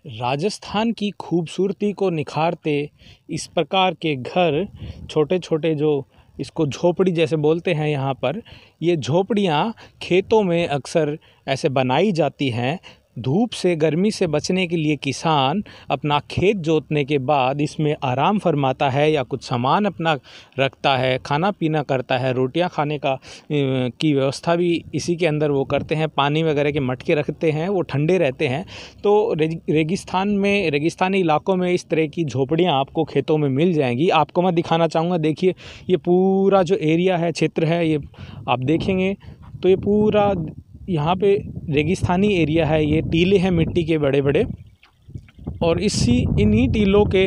राजस्थान की खूबसूरती को निखारते इस प्रकार के घर, छोटे छोटे जो इसको झोपड़ी जैसे बोलते हैं यहाँ पर, ये झोपड़ियाँ खेतों में अक्सर ऐसे बनाई जाती हैं। धूप से, गर्मी से बचने के लिए किसान अपना खेत जोतने के बाद इसमें आराम फरमाता है या कुछ सामान अपना रखता है, खाना पीना करता है, रोटियां खाने का की व्यवस्था भी इसी के अंदर वो करते हैं। पानी वगैरह के मटके रखते हैं, वो ठंडे रहते हैं। तो रेगिस्तान में, रेगिस्तानी इलाकों में इस तरह की झोपड़ियाँ आपको खेतों में मिल जाएंगी। आपको मैं दिखाना चाहूँगा। देखिए, ये पूरा जो एरिया है, क्षेत्र है, ये आप देखेंगे तो ये पूरा यहाँ पे रेगिस्तानी एरिया है। ये टीले हैं मिट्टी के बड़े बड़े, और इन्हीं टीलों के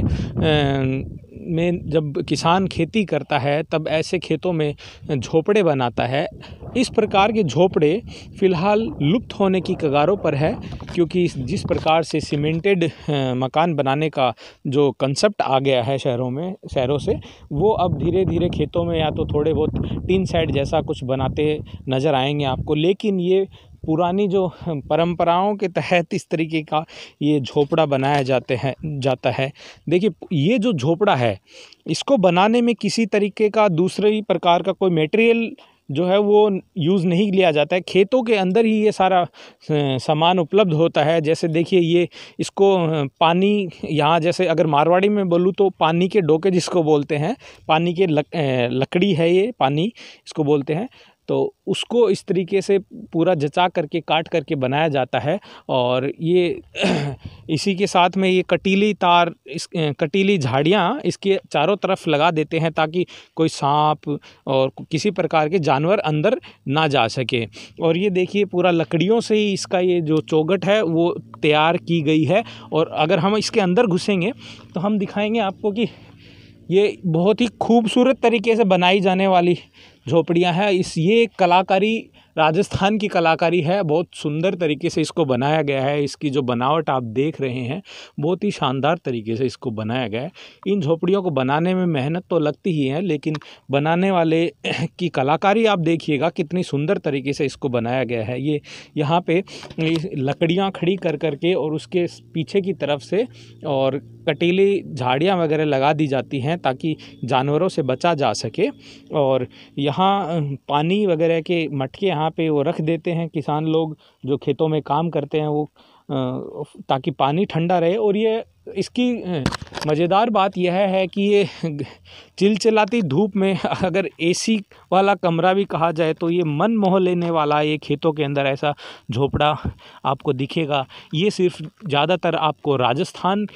में जब किसान खेती करता है तब ऐसे खेतों में झोपड़े बनाता है। इस प्रकार के झोपड़े फ़िलहाल लुप्त होने की कगारों पर है, क्योंकि जिस प्रकार से सीमेंटेड मकान बनाने का जो कंसेप्ट आ गया है शहरों से, वो अब धीरे धीरे खेतों में या तो थोड़े बहुत टीन शेड जैसा कुछ बनाते नज़र आएंगे आपको। लेकिन ये पुरानी जो परंपराओं के तहत इस तरीके का ये झोपड़ा बनाया जाता है। देखिए, ये जो झोपड़ा है, इसको बनाने में किसी तरीके का दूसरे प्रकार का कोई मटेरियल जो है वो यूज़ नहीं लिया जाता है। खेतों के अंदर ही ये सारा सामान उपलब्ध होता है। जैसे देखिए, ये इसको पानी, यहाँ जैसे अगर मारवाड़ी में बोलूँ तो पानी के डोके जिसको बोलते हैं, पानी के लकड़ी है, ये पानी इसको बोलते हैं। तो उसको इस तरीके से पूरा जचा करके, काट करके बनाया जाता है। और ये इसी के साथ में ये कटीली झाड़ियाँ इसके चारों तरफ लगा देते हैं, ताकि कोई सांप और किसी प्रकार के जानवर अंदर ना जा सके। और ये देखिए, पूरा लकड़ियों से ही इसका ये जो चौखट है वो तैयार की गई है। और अगर हम इसके अंदर घुसेंगे तो हम दिखाएंगे आपको कि ये बहुत ही खूबसूरत तरीके से बनाई जाने वाली झोपड़ियाँ हैं। ये कलाकारी राजस्थान की कलाकारी है। बहुत सुंदर तरीके से इसको बनाया गया है। इसकी जो बनावट आप देख रहे हैं, बहुत ही शानदार तरीके से इसको बनाया गया है। इन झोपड़ियों को बनाने में मेहनत तो लगती ही है, लेकिन बनाने वाले की कलाकारी आप देखिएगा, कितनी सुंदर तरीके से इसको बनाया गया है। ये यहाँ पे लकड़ियाँ खड़ी कर करके और उसके पीछे की तरफ से और कटीली झाड़ियाँ वगैरह लगा दी जाती हैं, ताकि जानवरों से बचा जा सके। और यहाँ पानी वगैरह के मटके यहाँ पे वो रख देते हैं किसान लोग जो खेतों में काम करते हैं, वो ताकि पानी ठंडा रहे। और ये इसकी मज़ेदार बात यह है कि ये चिलचिलाती धूप में अगर एसी वाला कमरा भी कहा जाए तो ये मन मोह लेने वाला ये खेतों के अंदर ऐसा झोपड़ा आपको दिखेगा। ये सिर्फ ज़्यादातर आपको राजस्थान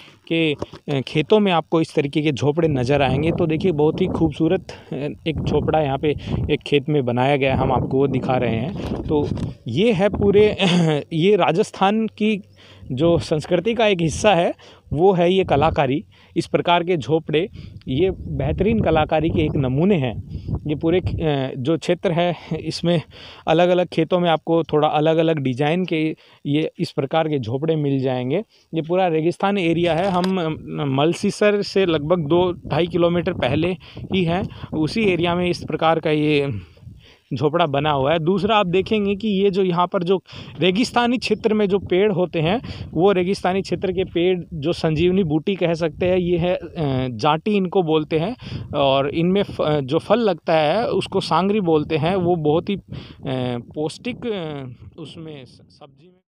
के खेतों में आपको इस तरीके के झोपड़े नज़र आएंगे। तो देखिए, बहुत ही खूबसूरत एक झोपड़ा यहाँ पे एक खेत में बनाया गया है, हम आपको वो दिखा रहे हैं। तो ये है पूरे ये राजस्थान की जो संस्कृति का एक हिस्सा है, वो है ये कलाकारी। इस प्रकार के झोपड़े ये बेहतरीन कलाकारी के एक नमूने हैं। ये पूरे जो क्षेत्र है, इसमें अलग अलग खेतों में आपको थोड़ा अलग अलग डिज़ाइन के ये इस प्रकार के झोपड़े मिल जाएंगे। ये पूरा रेगिस्तान एरिया है। हम मलसीसर से लगभग 2-2.5 किलोमीटर पहले ही हैं, उसी एरिया में इस प्रकार का ये झोपड़ा बना हुआ है। दूसरा, आप देखेंगे कि ये जो यहाँ पर जो रेगिस्तानी क्षेत्र में जो पेड़ होते हैं, वो रेगिस्तानी क्षेत्र के पेड़ जो संजीवनी बूटी कह सकते हैं, ये है जाटी इनको बोलते हैं। और इनमें जो फल लगता है उसको सांगरी बोलते हैं। वो बहुत ही पौष्टिक उसमें सब्जी में